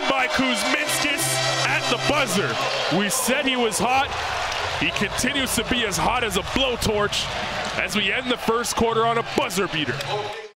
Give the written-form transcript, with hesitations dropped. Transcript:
in by Kuzminskas at the buzzer. We said he was hot. He continues to be as hot as a blowtorch as we end the first quarter on a buzzer beater.